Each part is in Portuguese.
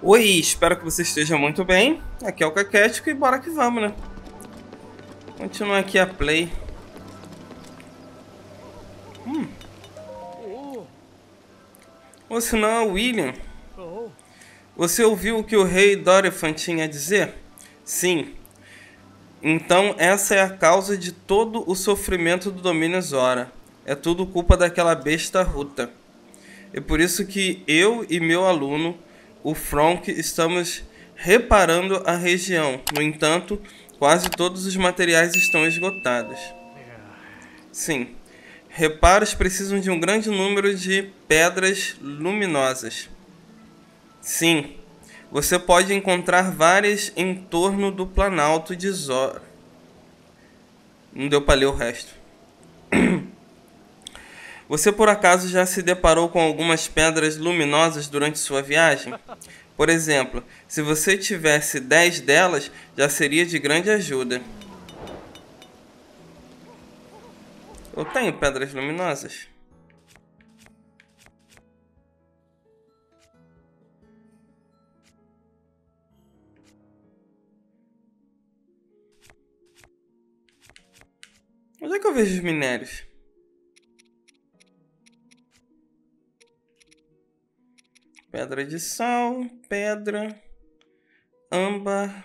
Oi, espero que você esteja muito bem. Aqui é o Caquético e bora que vamos, né? Continua aqui a play. Ou se não é o William. Você ouviu o que o rei Dorephan tinha a dizer? Sim. Então essa é a causa de todo o sofrimento do domínio Zora. É tudo culpa daquela besta Ruta. É por isso que eu e meu aluno, o Fronk, estamos reparando a região. No entanto, quase todos os materiais estão esgotados. Sim. Reparos precisam de um grande número de pedras luminosas. Sim. Você pode encontrar várias em torno do Planalto de Zora. Não deu para ler o resto. Você por acaso já se deparou com algumas pedras luminosas durante sua viagem? Por exemplo, se você tivesse 10 delas, já seria de grande ajuda. Eu tenho pedras luminosas. Onde é que eu vejo os minérios? Pedra de sal, pedra, âmbar.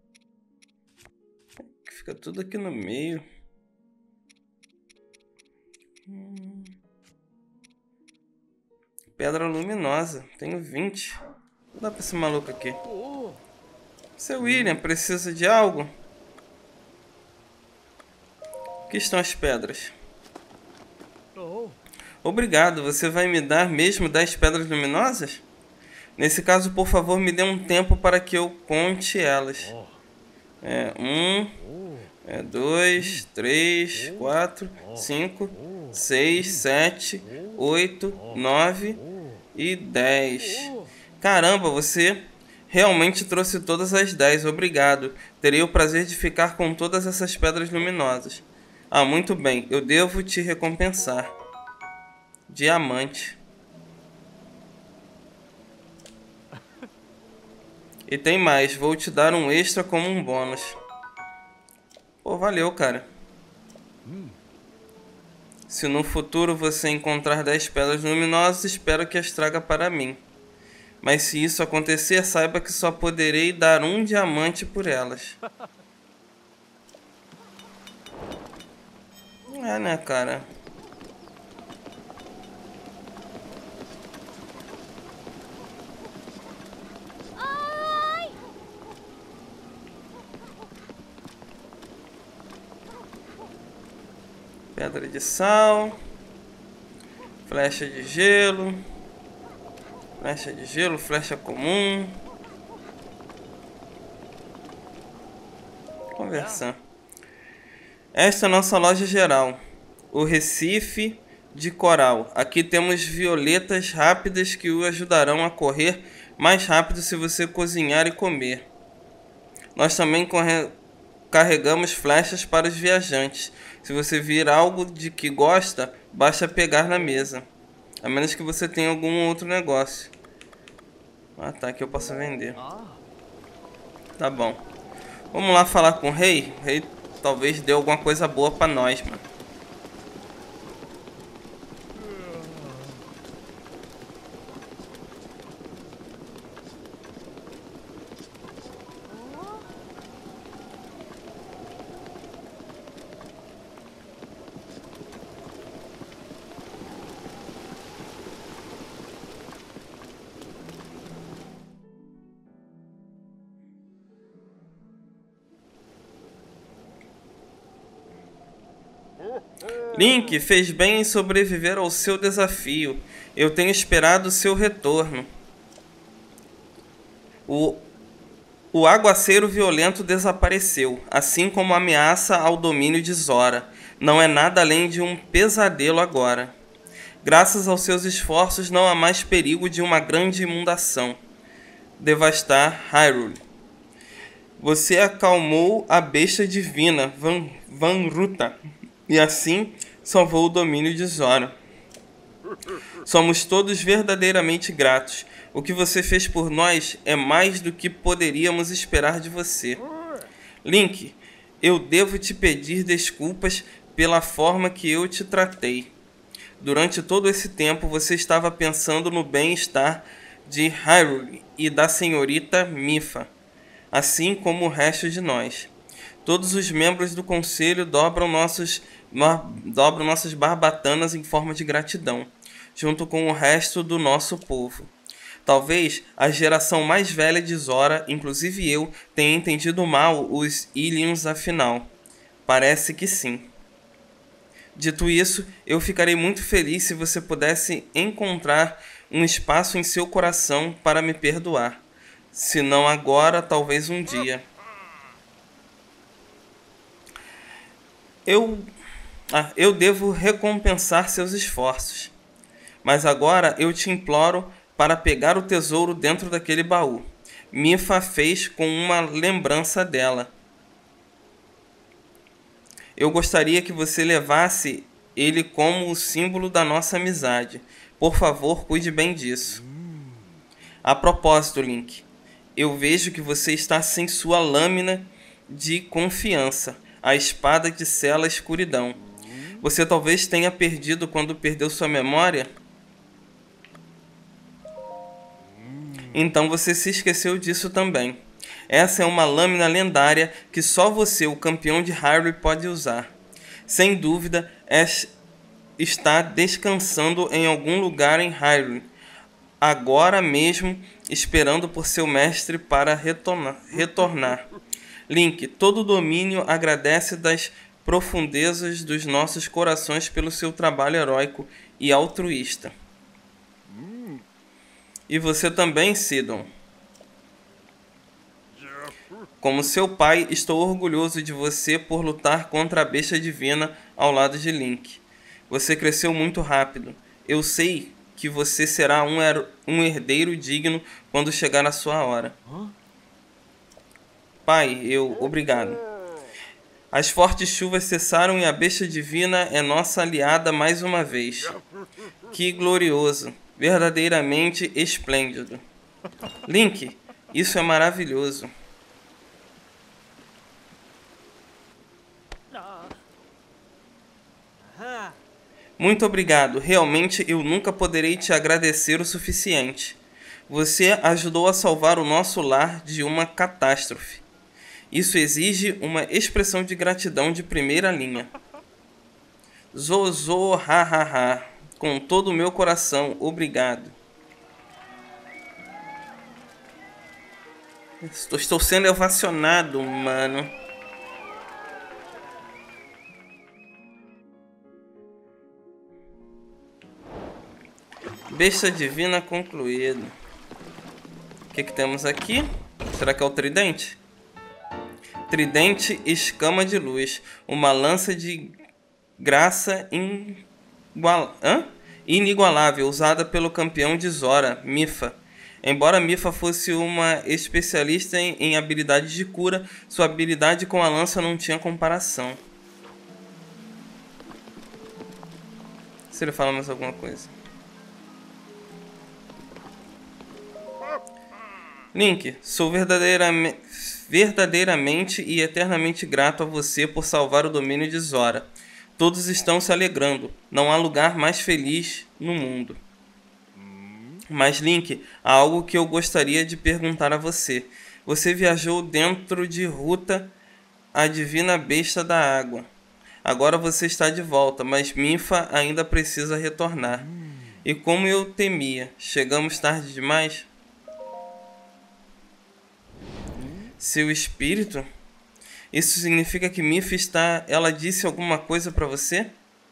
Fica tudo aqui no meio. Pedra luminosa. Tenho 20. Vou dar pra esse maluco aqui. Seu William, precisa de algo? Aqui estão as pedras. Obrigado. Você vai me dar mesmo 10 pedras luminosas? Nesse caso, por favor, me dê um tempo para que eu conte elas. 2, 3, 4, 5, 6, 7, 8, 9 e 10. Caramba, você realmente trouxe todas as 10. Obrigado. Terei o prazer de ficar com todas essas pedras luminosas. Ah, muito bem. Eu devo te recompensar. Diamante. E tem mais. Vou te dar um extra como um bônus. Pô, valeu, cara. Se no futuro você encontrar 10 pedras luminosas, espero que as traga para mim. Mas se isso acontecer, saiba que só poderei dar um diamante por elas. É, né, cara? Pedra de sal. Flecha de gelo. Flecha de gelo, flecha comum. Conversar. Esta é a nossa loja geral. O Recife de Coral. Aqui temos violetas rápidas que o ajudarão a correr mais rápido se você cozinhar e comer. Nós também carregamos flechas para os viajantes. Se você vir algo de que gosta, basta pegar na mesa. A menos que você tenha algum outro negócio. Ah, tá, que eu posso vender. Tá bom. Vamos lá falar com o rei. O rei talvez dê alguma coisa boa pra nós, mano. Link fez bem em sobreviver ao seu desafio. Eu tenho esperado seu retorno. O aguaceiro violento desapareceu, assim como a ameaça ao domínio de Zora. Não é nada além de um pesadelo agora. Graças aos seus esforços, não há mais perigo de uma grande inundação devastar Hyrule. Você acalmou a besta divina, Vanruta, e assim salvou o domínio de Zora. Somos todos verdadeiramente gratos. O que você fez por nós é mais do que poderíamos esperar de você. Link, eu devo te pedir desculpas pela forma que eu te tratei. Durante todo esse tempo você estava pensando no bem-estar de Hyrule e da senhorita Mipha, assim como o resto de nós. Todos os membros do conselho dobram nossas barbatanas em forma de gratidão, junto com o resto do nosso povo. Talvez a geração mais velha de Zora, inclusive eu, tenha entendido mal os Hylians afinal. Parece que sim. Dito isso, eu ficarei muito feliz se você pudesse encontrar um espaço em seu coração para me perdoar. Se não agora, talvez um dia. Eu devo recompensar seus esforços. Mas agora eu te imploro para pegar o tesouro dentro daquele baú. Mipha fez com uma lembrança dela. Eu gostaria que você levasse ele como o símbolo da nossa amizade. Por favor, cuide bem disso. A propósito, Link, eu vejo que você está sem sua lâmina de confiança, a espada de sela escuridão. Você talvez tenha perdido quando perdeu sua memória? Então você se esqueceu disso também. Essa é uma lâmina lendária que só você, o campeão de Hyrule, pode usar. Sem dúvida, está descansando em algum lugar em Hyrule, agora mesmo esperando por seu mestre para retornar. Link, todo o domínio agradece das profundezas dos nossos corações pelo seu trabalho heróico e altruísta. E você também, Sidon. Como seu pai, estou orgulhoso de você por lutar contra a besta divina ao lado de Link. Você cresceu muito rápido. Eu sei que você será um herdeiro digno quando chegar a sua hora. Pai, obrigado. As fortes chuvas cessaram e a besta divina é nossa aliada mais uma vez. Que glorioso! Verdadeiramente esplêndido. Link, isso é maravilhoso. Muito obrigado. Realmente eu nunca poderei te agradecer o suficiente. Você ajudou a salvar o nosso lar de uma catástrofe. Isso exige uma expressão de gratidão de primeira linha. Zozo, ha ha ha. Com todo o meu coração, obrigado. Estou sendo ovacionado, mano. Besta divina concluído. O que temos aqui? Será que é o tridente? Tridente escama de luz. Uma lança de graça inigualável, usada pelo campeão de Zora, Mipha. Embora Mipha fosse uma especialista em habilidades de cura, sua habilidade com a lança não tinha comparação. Se ele fala mais alguma coisa. Link, sou verdadeiramente e eternamente grato a você por salvar o domínio de Zora. Todos estão se alegrando. Não há lugar mais feliz no mundo. Mas, Link, há algo que eu gostaria de perguntar a você. Você viajou dentro de Ruta, a divina besta da água. Agora você está de volta, mas Mipha ainda precisa retornar. E como eu temia, chegamos tarde demais? Seu espírito? Isso significa que Mipha está... Ela disse alguma coisa para você?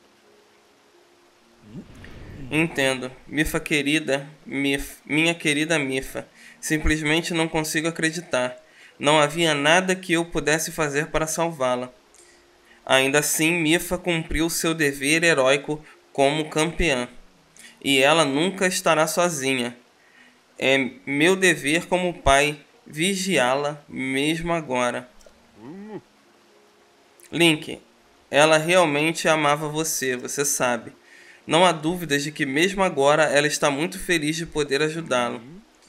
Entendo. Mipha querida, minha querida Mipha. Simplesmente não consigo acreditar. Não havia nada que eu pudesse fazer para salvá-la. Ainda assim, Mipha cumpriu seu dever heróico como campeã. E ela nunca estará sozinha. É meu dever como pai vigiá-la mesmo agora. Link, ela realmente amava você, você sabe. Não há dúvidas de que mesmo agora ela está muito feliz de poder ajudá-lo.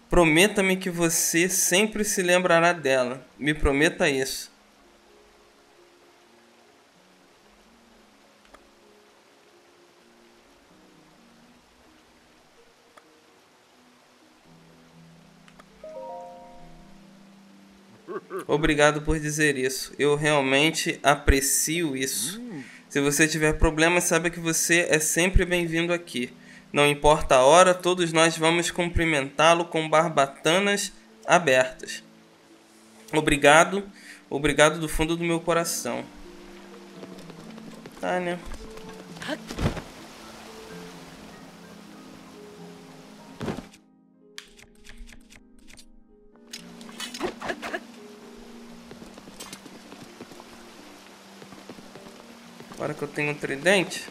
Prometa-me que você sempre se lembrará dela. Me prometa isso. Obrigado por dizer isso. Eu realmente aprecio isso. Se você tiver problemas, saiba que você é sempre bem-vindo aqui. Não importa a hora, todos nós vamos cumprimentá-lo com barbatanas abertas. Obrigado. Obrigado do fundo do meu coração. Tá, né? Agora que eu tenho um tridente.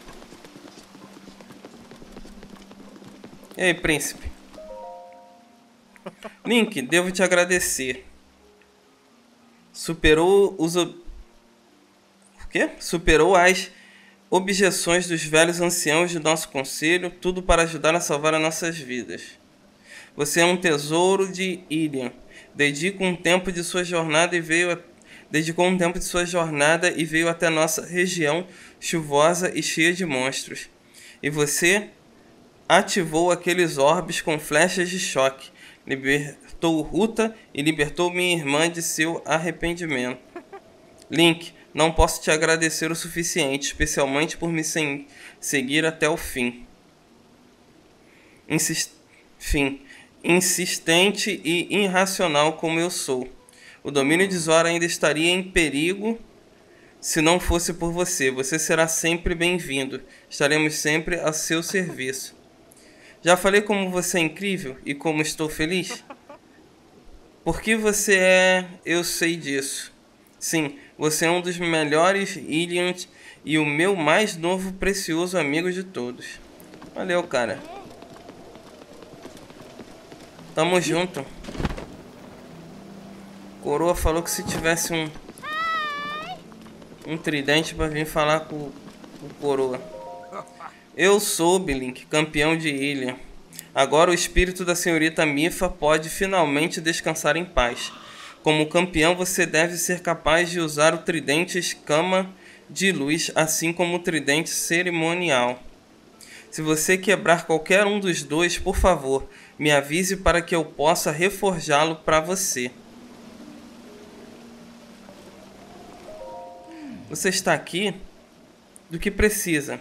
E aí, príncipe? Link, devo te agradecer. Superou as objeções dos velhos anciãos de nosso conselho, tudo para ajudar a salvar as nossas vidas. Você é um tesouro de Ilian. Dedicou um tempo de sua jornada e veio até nossa região chuvosa e cheia de monstros. E você ativou aqueles orbes com flechas de choque, libertou Ruta e libertou minha irmã de seu arrependimento. Link, não posso te agradecer o suficiente, especialmente por me seguir até o fim. Insistente e irracional como eu sou. O domínio de Zora ainda estaria em perigo se não fosse por você. Você será sempre bem-vindo. Estaremos sempre a seu serviço. Já falei como você é incrível e como estou feliz? Porque você é... Eu sei disso. Sim, você é um dos melhores Ilians e o meu mais novo precioso amigo de todos. Valeu, cara. Tamo junto. Coroa falou que se tivesse um tridente pra vir falar com o Coroa. Eu soube, Link, campeão de Ilian. Agora o espírito da senhorita Mipha pode finalmente descansar em paz. Como campeão, você deve ser capaz de usar o tridente escama de luz, assim como o tridente cerimonial. Se você quebrar qualquer um dos dois, por favor, me avise para que eu possa reforjá-lo para você. Você está aqui do que precisa.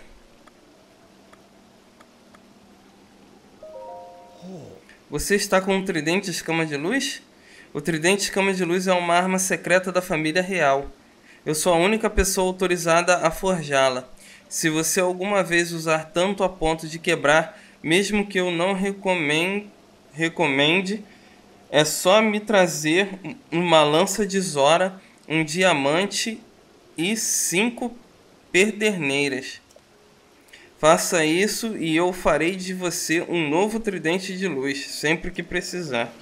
Você está com um tridente escama de luz? O tridente escama de luz é uma arma secreta da família real. Eu sou a única pessoa autorizada a forjá-la. Se você alguma vez usar tanto a ponto de quebrar, mesmo que eu não recomende, é só me trazer uma lança de Zora, um diamante e 5 pederneiras. Faça isso e eu farei de você um novo tridente de luz, sempre que precisar.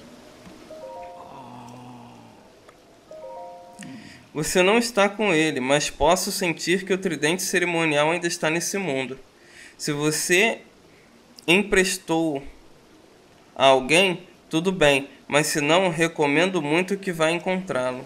Você não está com ele, mas posso sentir que o tridente cerimonial ainda está nesse mundo. Se você emprestou a alguém, tudo bem, mas se não, recomendo muito que vá encontrá-lo.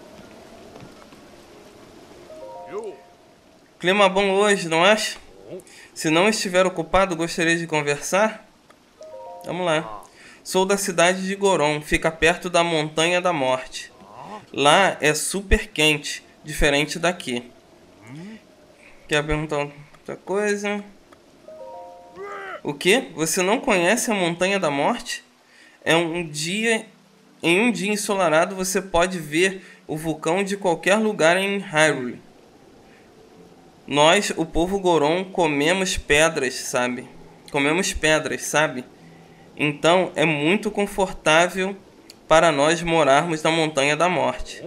Clima bom hoje, não acha? Se não estiver ocupado, gostaria de conversar? Vamos lá. Sou da cidade de Goron, fica perto da Montanha da Morte. Lá é super quente, diferente daqui. Quer perguntar outra coisa? O quê? Você não conhece a Montanha da Morte? Em um dia ensolarado você pode ver o vulcão de qualquer lugar em Hyrule. Nós, o povo Goron, comemos pedras, sabe? Então é muito confortável para nós morarmos na Montanha da Morte.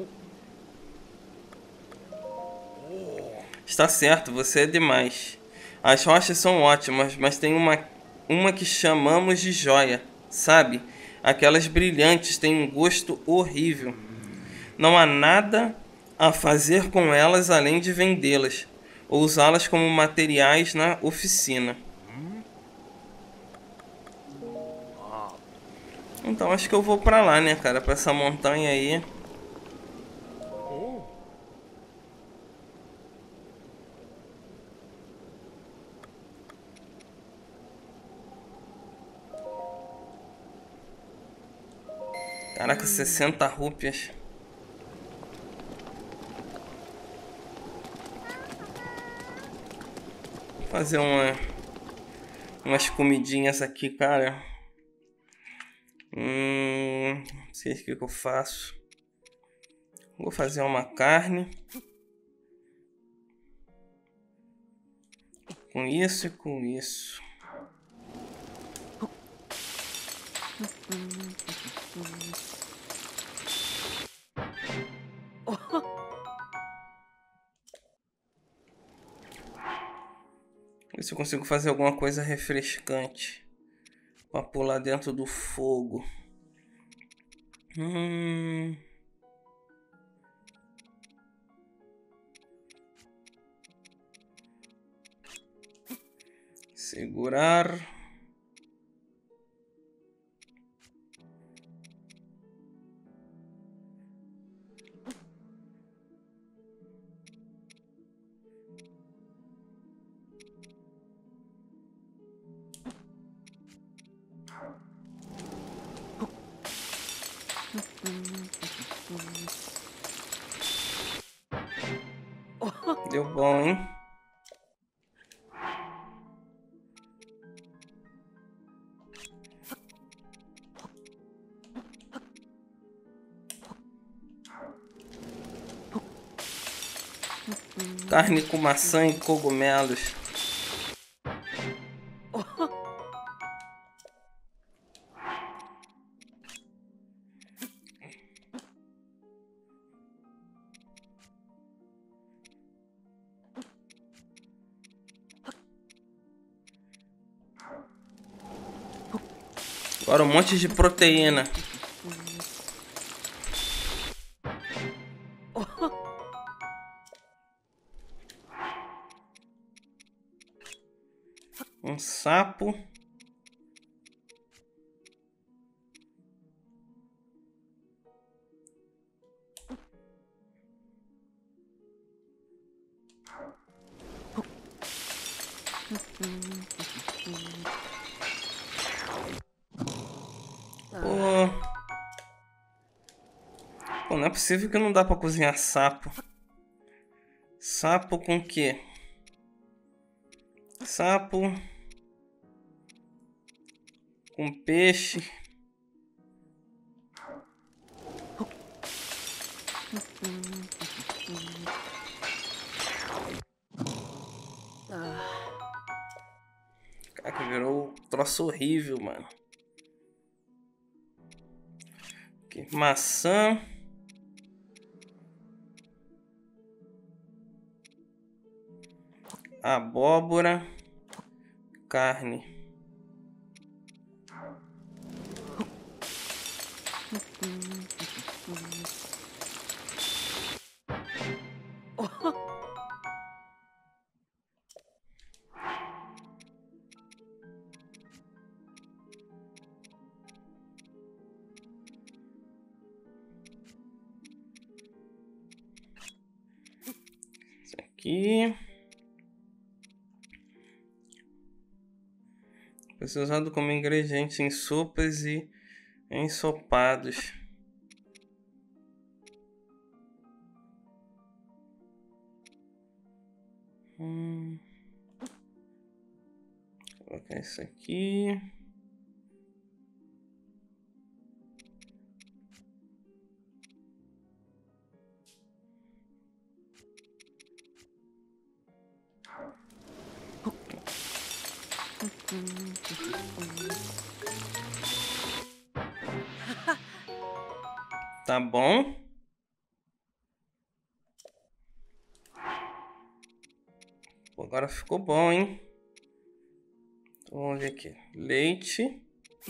Está certo, você é demais. As rochas são ótimas, mas tem uma que chamamos de joia, sabe? Aquelas brilhantes têm um gosto horrível. Não há nada a fazer com elas além de vendê-las ou usá-las como materiais na oficina. Então acho que eu vou pra lá, né, cara? Pra essa montanha aí. Caraca, 60 rúpias. Vou fazer umas comidinhas aqui, cara. Não sei o que eu faço. Vou fazer uma carne. Com isso e com isso. Ver se eu consigo fazer alguma coisa refrescante pra pular dentro do fogo. Segurar. Deu bom, hein? Carne com maçã e cogumelos. Agora um monte de proteína. Um sapo. Pô, não é possível que não dá pra cozinhar sapo. Sapo com quê? Sapo com peixe. Caraca, virou um troço horrível, mano. Aqui, maçã. Abóbora. Carne. Isso aqui. Vai ser usado como ingrediente em sopas e ensopados. Vou colocar isso aqui. Tá bom. Pô, agora ficou bom, hein? Então, vamos ver aqui. Leite.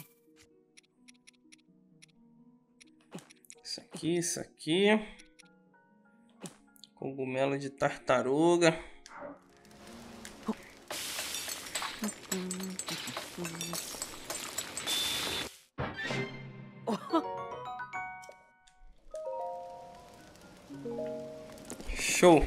Isso aqui, isso aqui. Cogumelo de tartaruga. Show.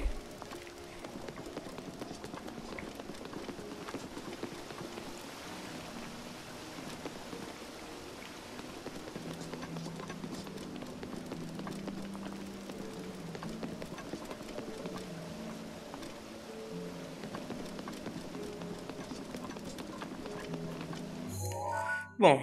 Bom.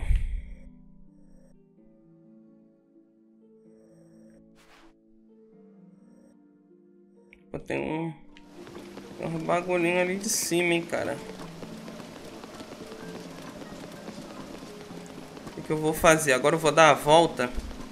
Tem um bagulhinho ali de cima, hein, cara. O que eu vou fazer? Agora eu vou dar a volta.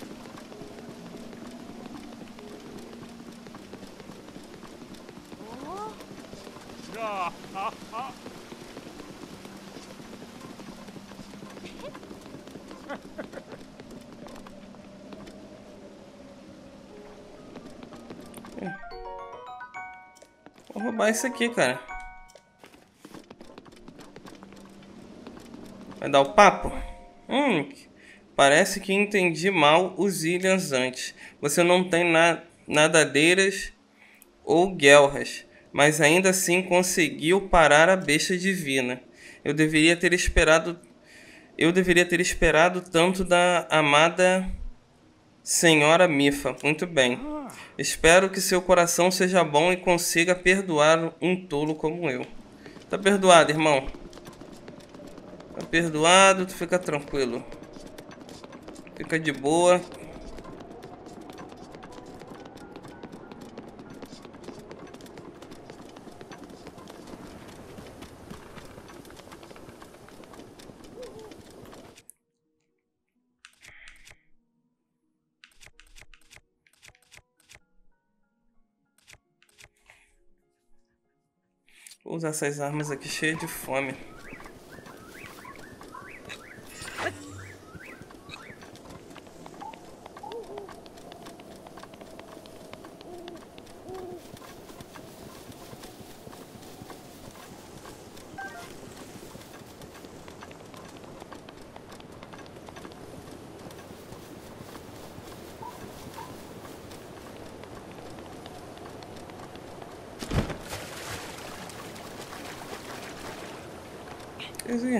Vou roubar isso aqui, cara. Vai dar o papo? Parece que entendi mal os Ilhas antes. Você não tem nadadeiras ou guelras, mas ainda assim conseguiu parar a besta divina. Eu deveria ter esperado tanto da amada Senhora Mifa. Muito bem. Espero que seu coração seja bom e consiga perdoar um tolo como eu. Tá perdoado, irmão. Tá perdoado, tu fica tranquilo. Fica de boa. Vou usar essas armas aqui cheias de fome. Coisinha.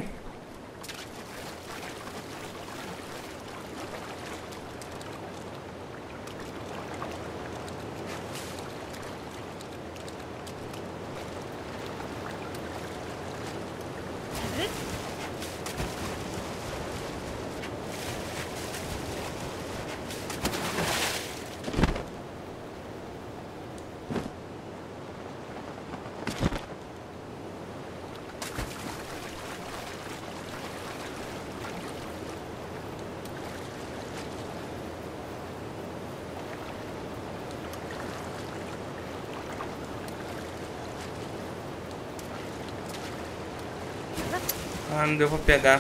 Ah, não deu pra pegar.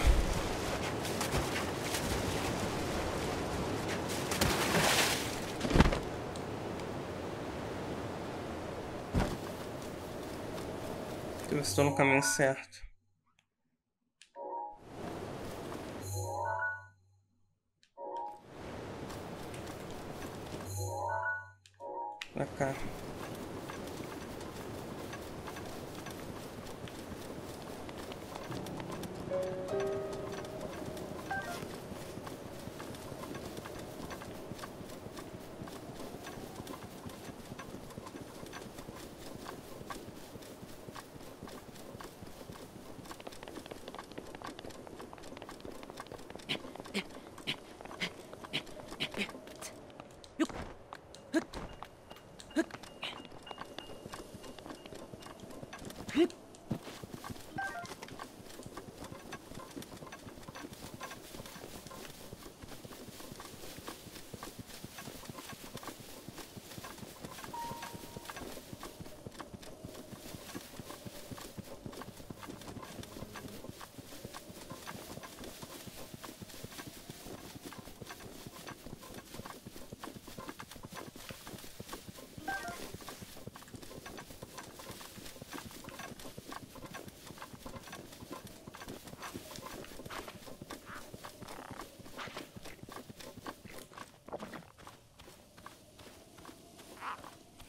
Deixa eu ver se estou no caminho certo. Pra cá.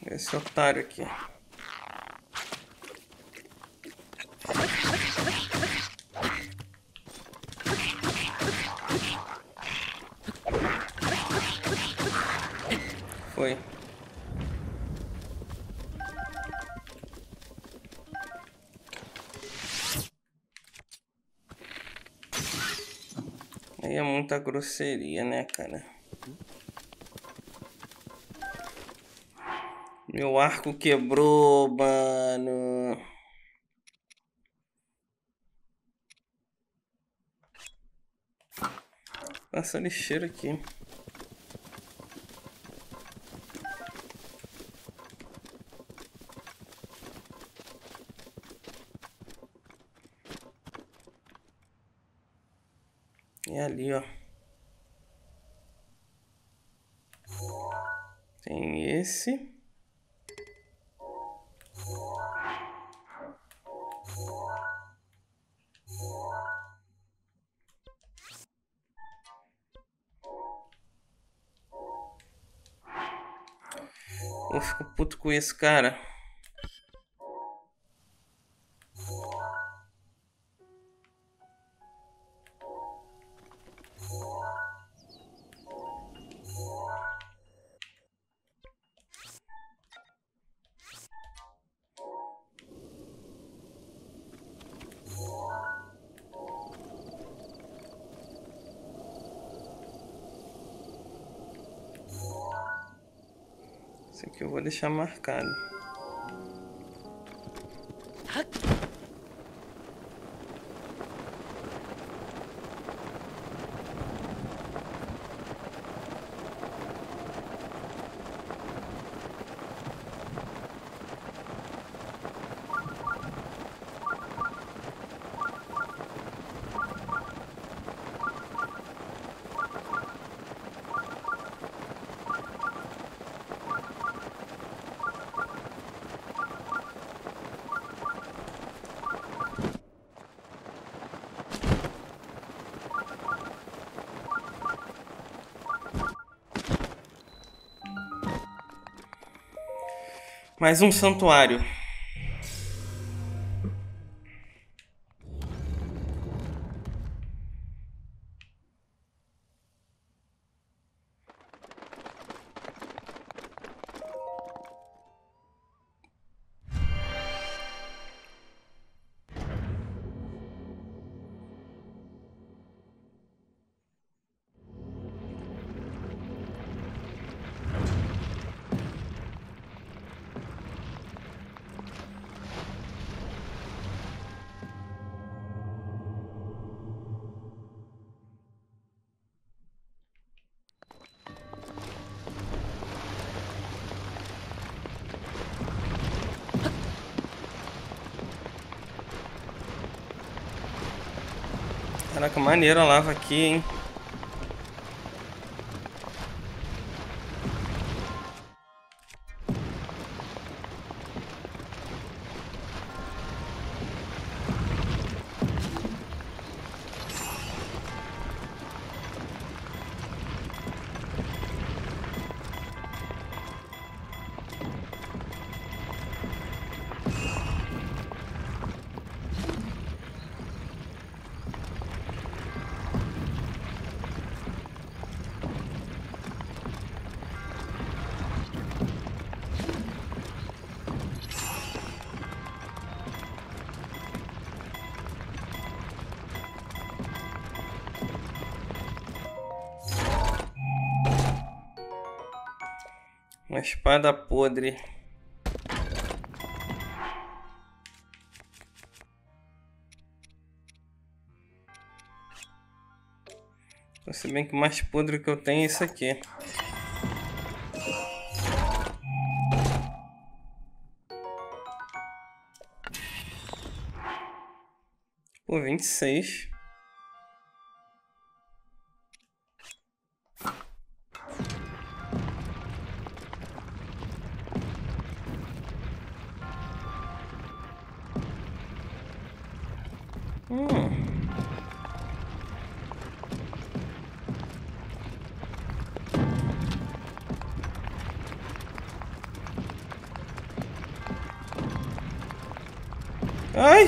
Esse otário aqui. Foi. Aí é muita grosseria, né, cara? Meu arco quebrou, mano. Passa lixeira aqui. E ali, ó. Tem esse. Eu fico puto com isso, cara. Esse aqui eu vou deixar marcado. Mais um santuário. Caraca, maneiro a lava aqui, hein? Uma espada podre. Se bem que o mais podre que eu tenho é isso aqui. Pô, 26. Ai!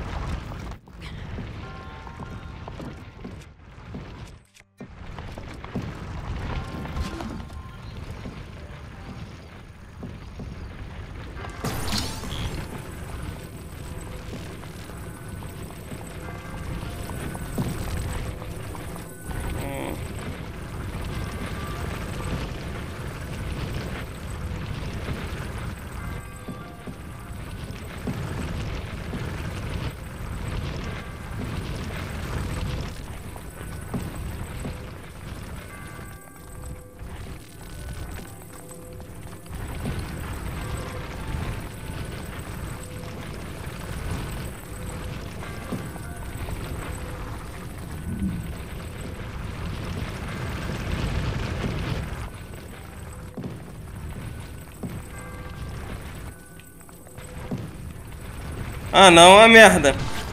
Ah, não, a merda.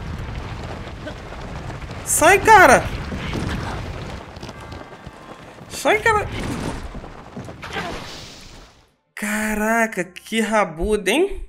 Sai, cara. Sai, cara. Caraca, que rabuda, hein?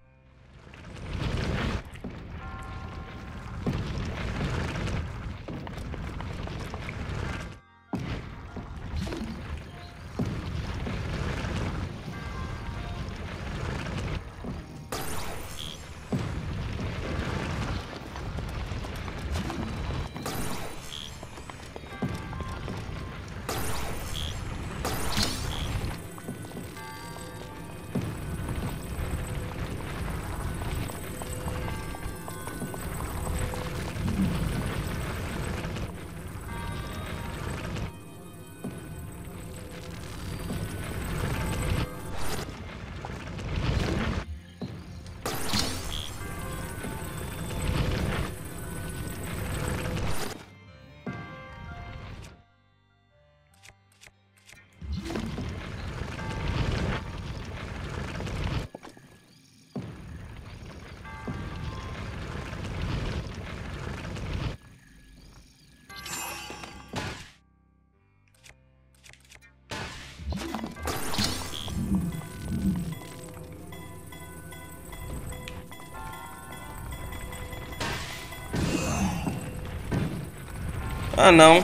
Ah, não.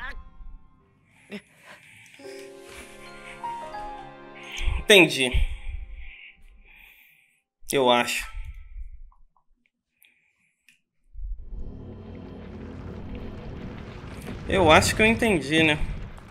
Entendi. Eu acho. Eu acho que eu entendi, né?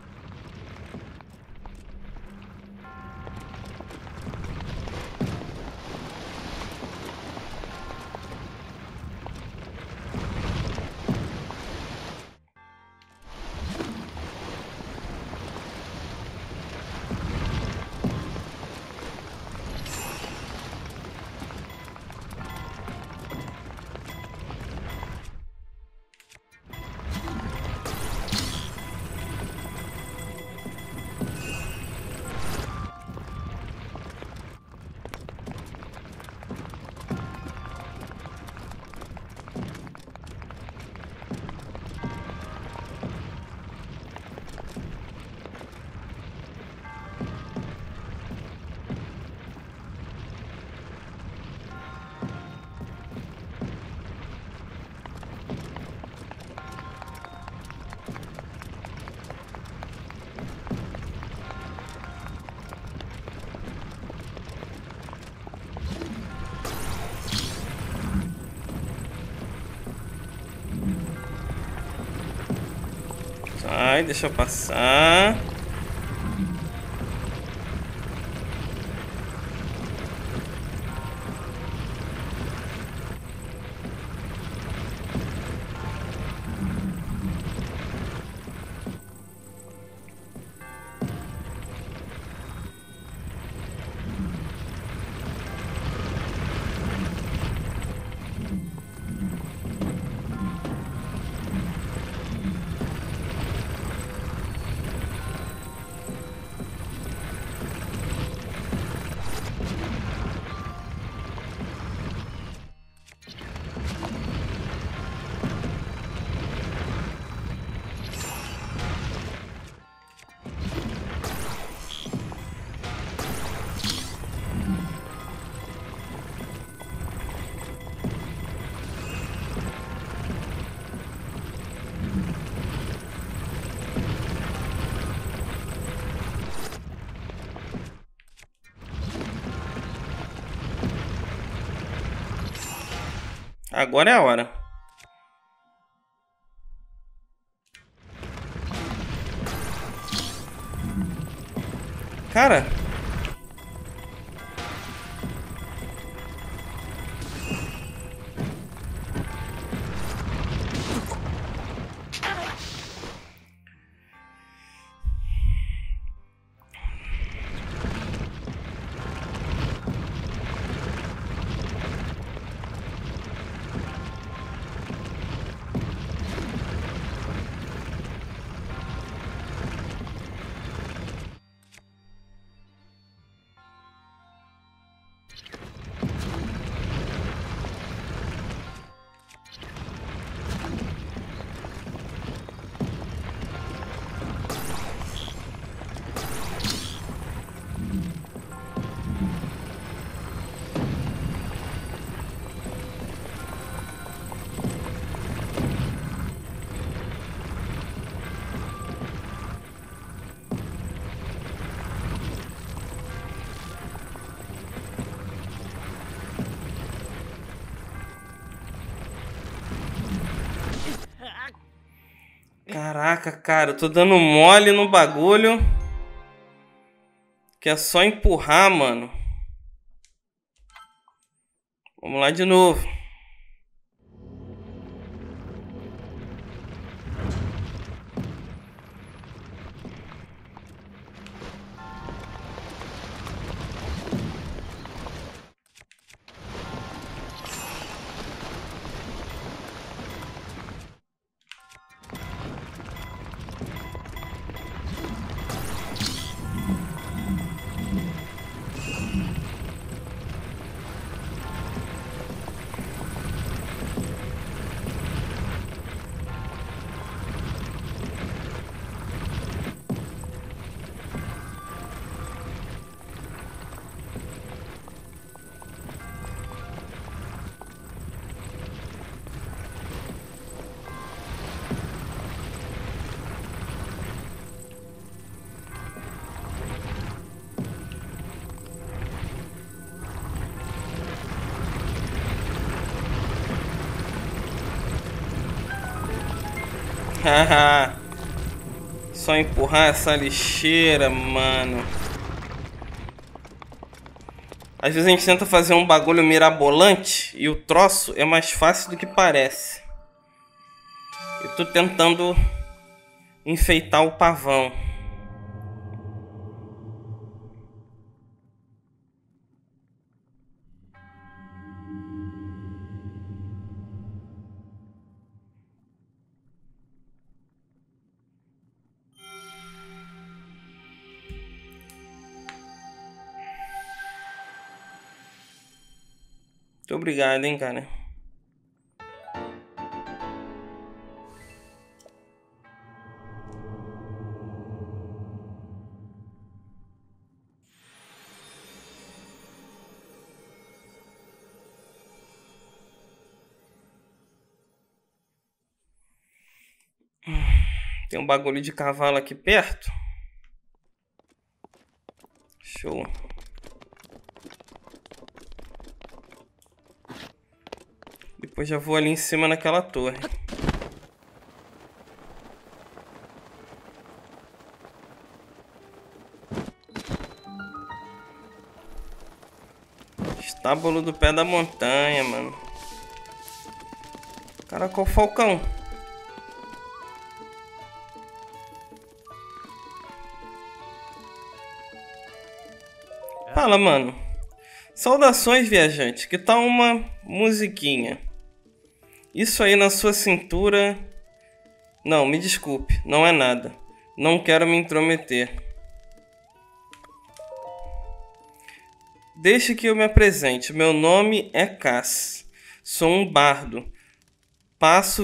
Sai, deixa eu passar. Agora é a hora. Cara... Caraca, cara, eu tô dando mole no bagulho. Que é só empurrar, mano. Vamos lá de novo. Haha. Só empurrar essa lixeira, mano. Às vezes a gente tenta fazer um bagulho mirabolante e o troço é mais fácil do que parece. Eu tô tentando enfeitar o pavão. Muito obrigado, hein, cara. Tem um bagulho de cavalo aqui perto. Show. Depois já vou ali em cima naquela torre. Estábulo do pé da montanha, mano. Caraca, o falcão. Fala, mano. Saudações, viajante. Que tal uma musiquinha? Isso aí na sua cintura... Não, me desculpe. Não é nada. Não quero me intrometer. Deixe que eu me apresente. Meu nome é Cass. Sou um bardo. Passo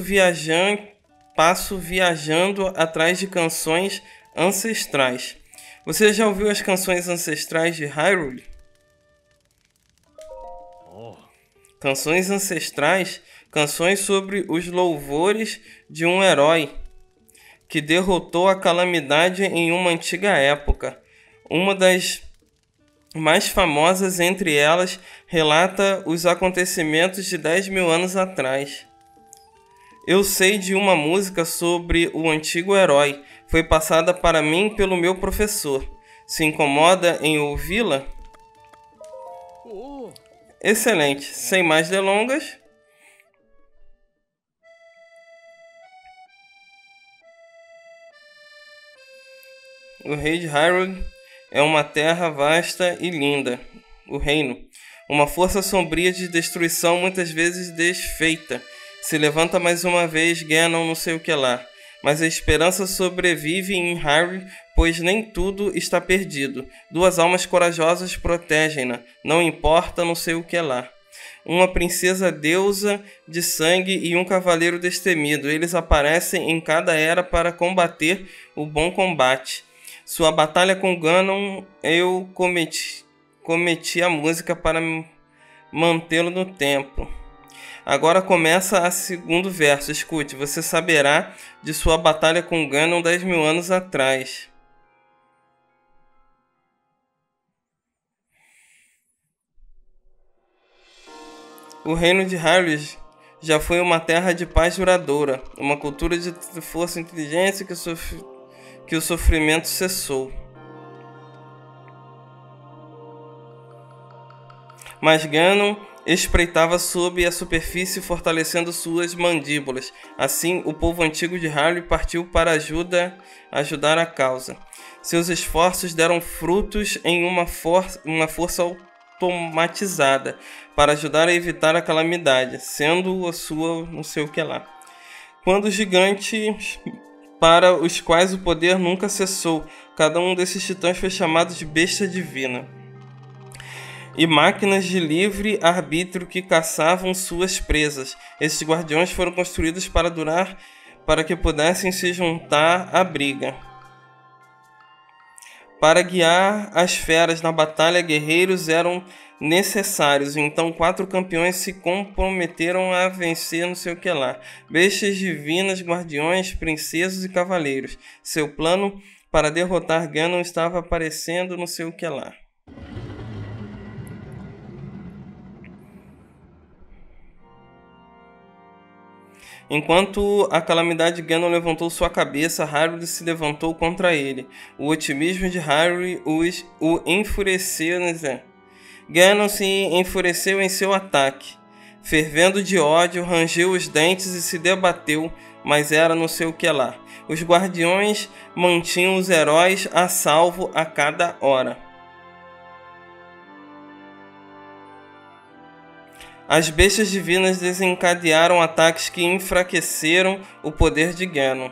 viajando atrás de canções ancestrais. Você já ouviu as canções ancestrais de Hyrule? Canções ancestrais, canções sobre os louvores de um herói que derrotou a calamidade em uma antiga época. Uma das mais famosas entre elas relata os acontecimentos de 10.000 anos atrás. Eu sei de uma música sobre o antigo herói. Foi passada para mim pelo meu professor. Se incomoda em ouvi-la? Excelente. Sem mais delongas. O rei de Hyrule é uma terra vasta e linda. O reino. Uma força sombria de destruição, muitas vezes desfeita. Se levanta mais uma vez Ganon não sei o que lá. Mas a esperança sobrevive em Hyrule, pois nem tudo está perdido. Duas almas corajosas protegem-na. Não importa não sei o que lá. Uma princesa deusa de sangue e um cavaleiro destemido. Eles aparecem em cada era para combater o bom combate. Sua batalha com Ganon, eu cometi a música para mantê-lo no tempo. Agora começa o segundo verso. Escute, você saberá de sua batalha com Ganon 10.000 anos atrás. O reino de Hyrule já foi uma terra de paz duradoura, uma cultura de força e inteligência que o sofrimento cessou. Mas Ganon espreitava sob a superfície, fortalecendo suas mandíbulas. Assim, o povo antigo de Hyrule partiu para ajudar a causa. Seus esforços deram frutos em uma força automatizada para ajudar a evitar a calamidade, sendo a sua não sei o que lá. Quando os gigantes para os quais o poder nunca cessou, cada um desses titãs foi chamado de besta divina. E máquinas de livre arbítrio que caçavam suas presas. Esses guardiões foram construídos para durar, para que pudessem se juntar à briga. Para guiar as feras na batalha, guerreiros eram necessários. Então 4 campeões se comprometeram a vencer não sei o que lá. Bestas divinas, guardiões, princesas e cavaleiros. Seu plano para derrotar Ganon estava aparecendo não sei o que lá. Enquanto a calamidade de Ganon levantou sua cabeça, Hyrule se levantou contra ele. O otimismo de Hyrule o enfureceu. Ganon se enfureceu em seu ataque. Fervendo de ódio, rangeu os dentes e se debateu, mas era não sei o que lá. Os guardiões mantinham os heróis a salvo a cada hora. As bestas divinas desencadearam ataques que enfraqueceram o poder de Ganon.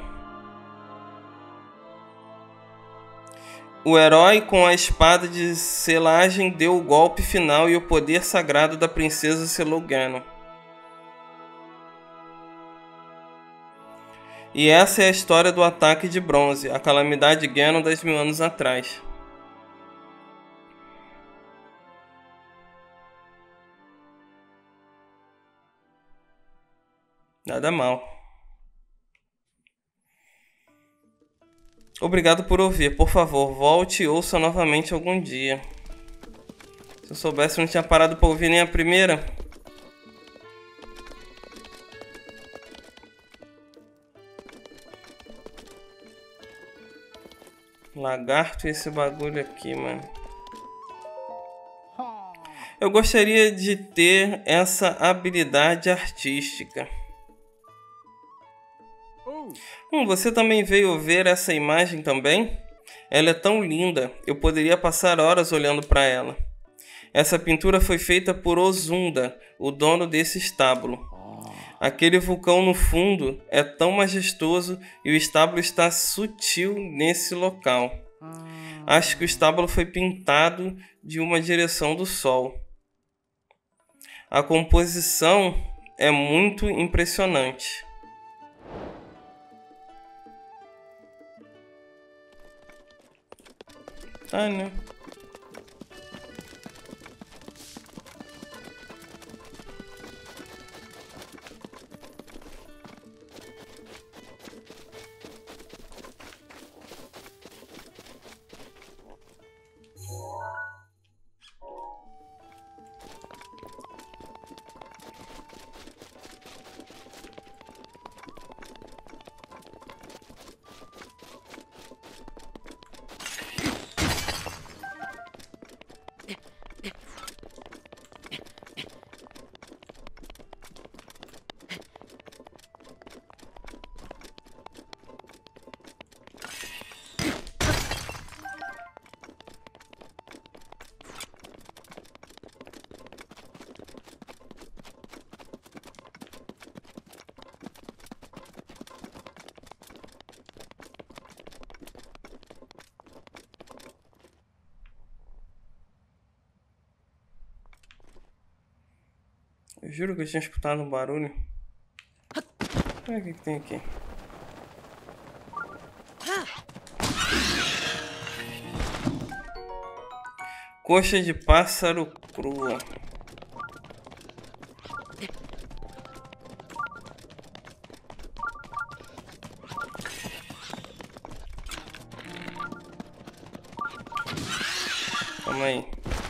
O herói com a espada de selagem deu o golpe final e o poder sagrado da princesa selou Ganon. E essa é a história do ataque de bronze, a calamidade de Ganon 10.000 anos atrás. Nada mal. Obrigado por ouvir. Por favor, volte e ouça novamente algum dia. Se eu soubesse, eu não tinha parado para ouvir nem a primeira. Lagarto e esse bagulho aqui, mano. Eu gostaria de ter essa habilidade artística. Você também veio ver essa imagem também? Ela é tão linda, eu poderia passar horas olhando para ela. Essa pintura foi feita por Ozunda, o dono desse estábulo. Aquele vulcão no fundo é tão majestoso e o estábulo está sutil nesse local. Acho que o estábulo foi pintado de uma direção do sol. A composição é muito impressionante. Ah, né? Eu juro que eu tinha escutado um barulho. Olha o que tem aqui. Coxa de pássaro crua. Calma aí.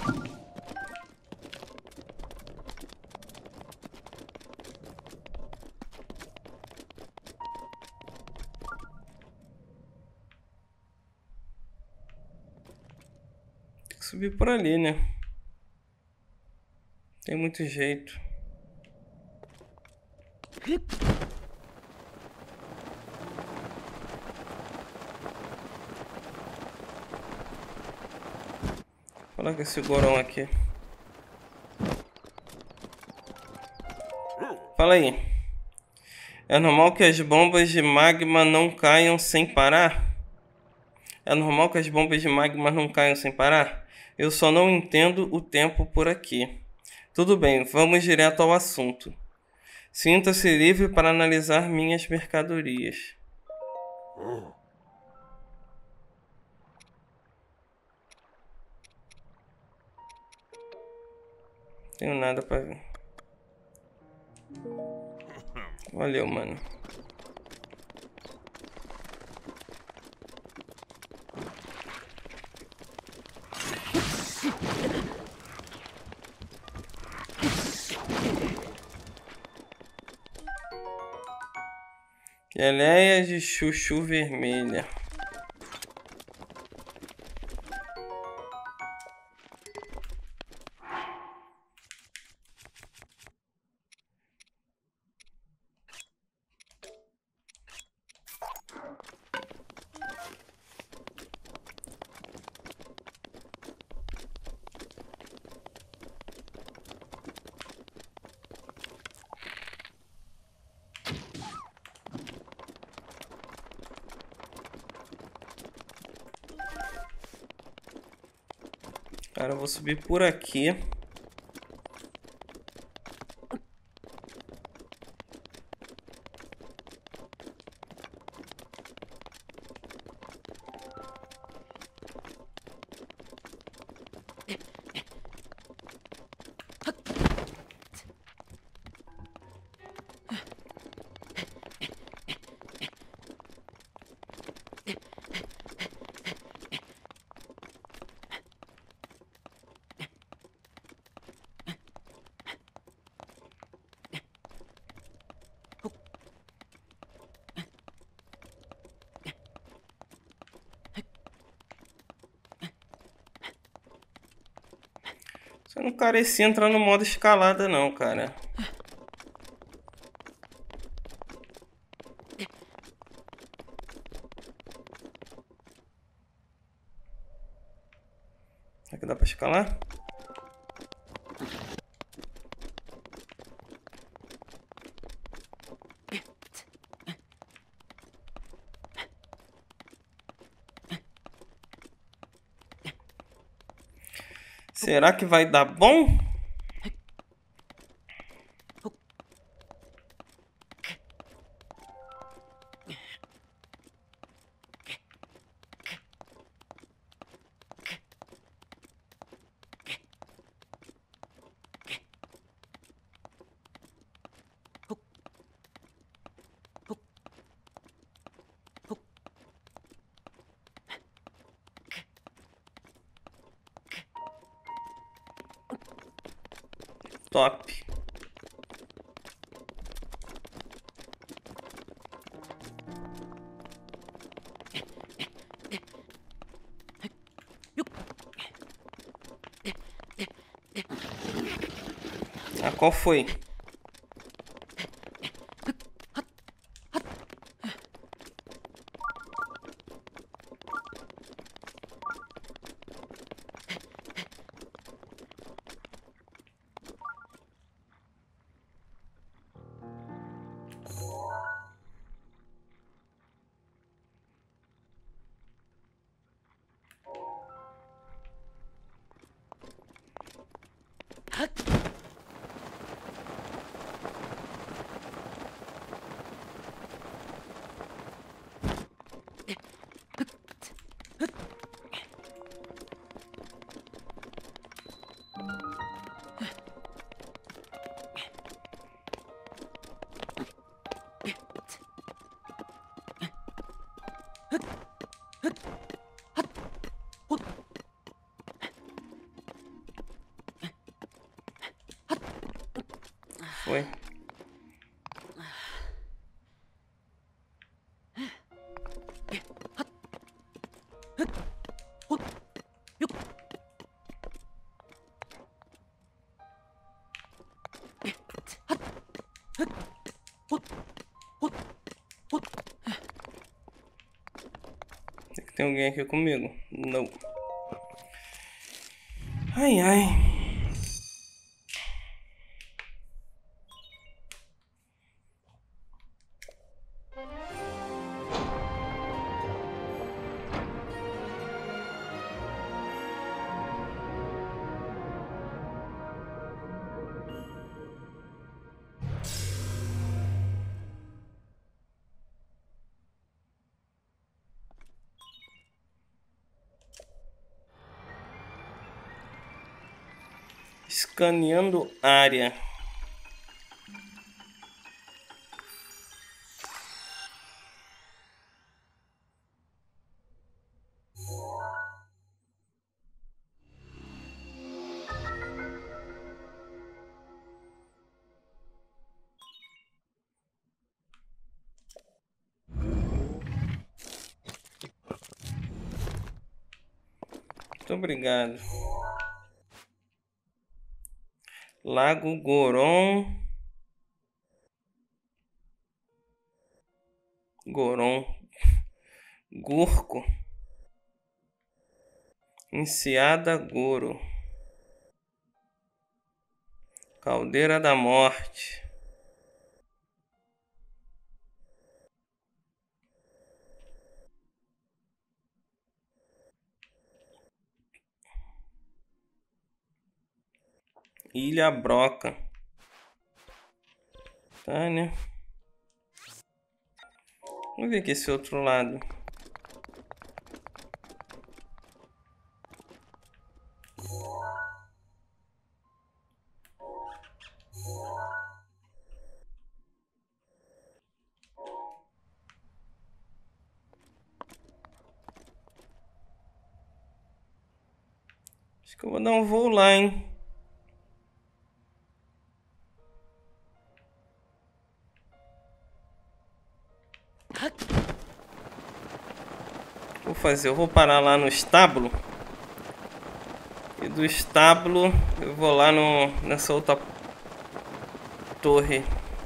Tem que subir por ali, né? Tem muito jeito. Olha com esse gorão aqui. Fala aí. É normal que as bombas de magma não caiam sem parar? É normal que as bombas de magma não caiam sem parar? Eu só não entendo o tempo por aqui. Tudo bem, vamos direto ao assunto. Sinta-se livre para analisar minhas mercadorias. Não tenho nada para ver. Valeu, mano. Geleia de chuchu vermelha. Cara, eu vou subir por aqui. Você não carecia entrar no modo escalada não, cara. Será que dá pra escalar? Será que vai dar bom? Top. Ah, qual foi? Foi. Tem alguém aqui comigo? Não. Ai, ai. Escaneando área. Muito obrigado. Lago Goron. Gurko. Enseada Goro. Caldeira da Morte. Ilha Broca. Tá, né? Vamos ver aqui esse outro lado. Acho que eu vou dar um voo lá, hein? Eu vou parar lá no estábulo. E do estábulo eu vou lá nessa outra torre.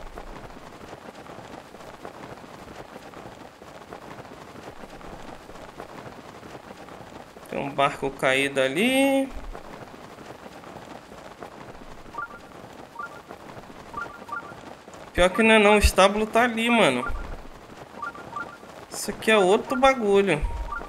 Tem um barco caído ali. Pior que não é não, o estábulo tá ali, mano. Isso aqui é outro bagulho.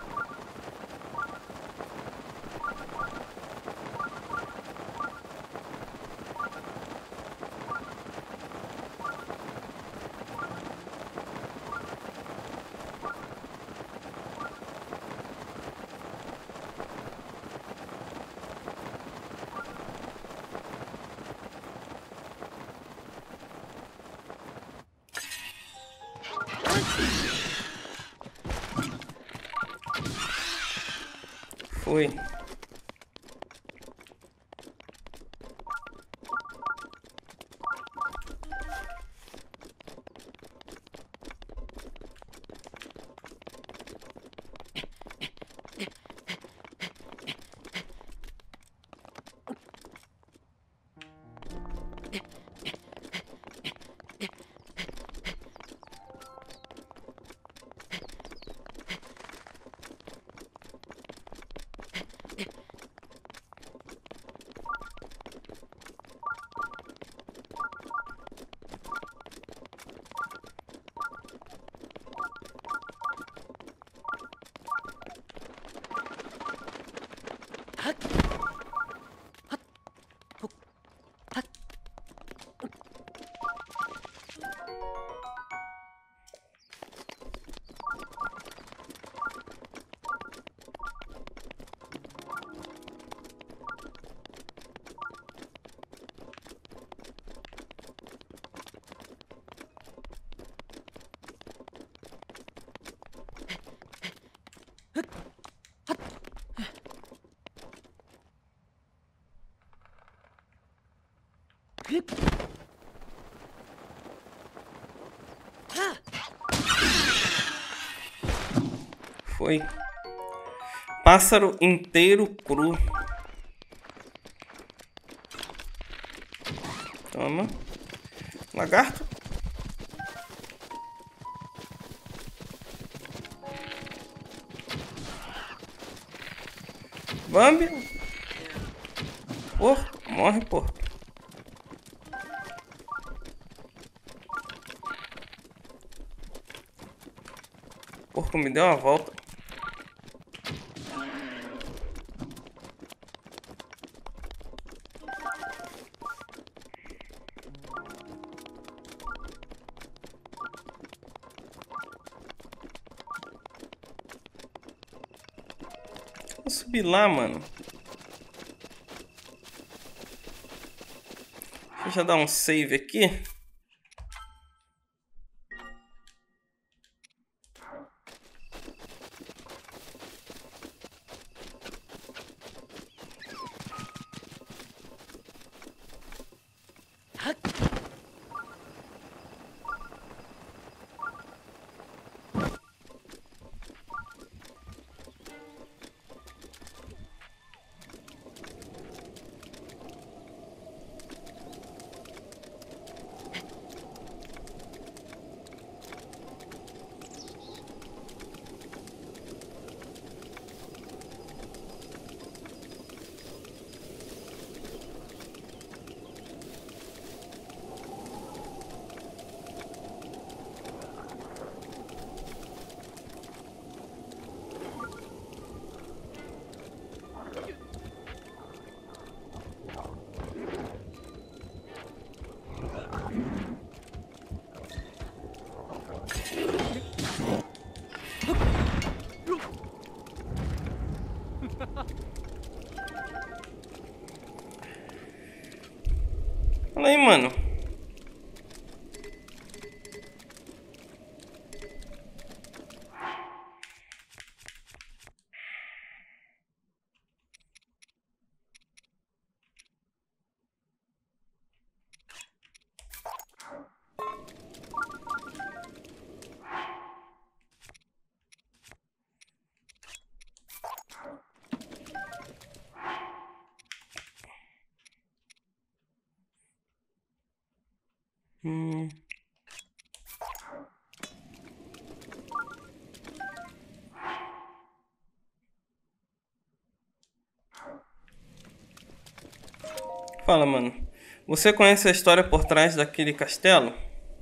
Foi. foi? Pássaro inteiro cru. Toma. Lagarto. Bambi. Porco. Morre, porco. Porco me deu uma volta. Vou subir lá, mano. Deixa eu já dar um save aqui. Fala aí, mano. Fala, mano. Você conhece a história por trás daquele castelo?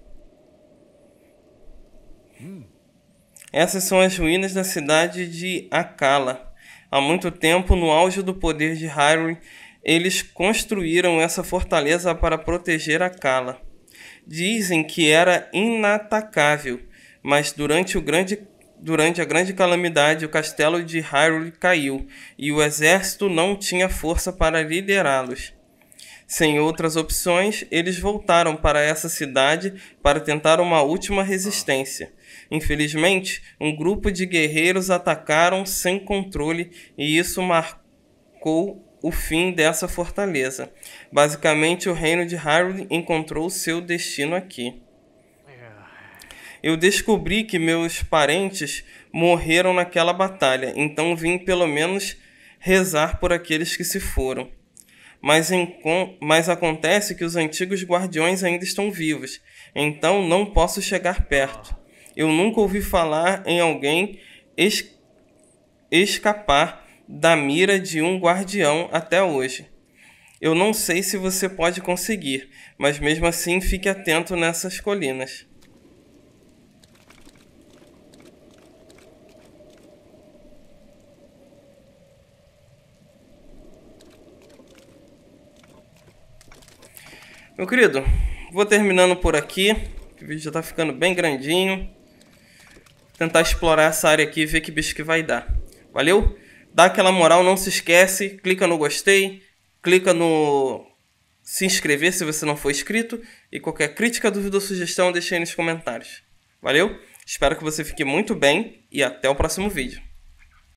Essas são as ruínas da cidade de Akkala. Há muito tempo, no auge do poder de Hyrule, eles construíram essa fortaleza para proteger Akkala. Dizem que era inatacável, mas durante a grande calamidade, o castelo de Hyrule caiu, e o exército não tinha força para liderá-los. Sem outras opções, eles voltaram para essa cidade para tentar uma última resistência. Infelizmente, um grupo de guerreiros atacaram sem controle e isso marcou o fim dessa fortaleza. Basicamente, o reino de Hyrule encontrou seu destino aqui. Eu descobri que meus parentes morreram naquela batalha, então vim pelo menos rezar por aqueles que se foram. Mas acontece que os antigos guardiões ainda estão vivos, então não posso chegar perto. Eu nunca ouvi falar em alguém escapar da mira de um guardião até hoje. Eu não sei se você pode conseguir, mas mesmo assim fique atento nessas colinas. Meu querido, vou terminando por aqui. O vídeo já tá ficando bem grandinho. Tentar explorar essa área aqui e ver que bicho que vai dar. Valeu? Dá aquela moral, não se esquece. Clica no gostei. Clica no se inscrever se você não for inscrito. E qualquer crítica, dúvida ou sugestão deixe aí nos comentários. Valeu? Espero que você fique muito bem e até o próximo vídeo.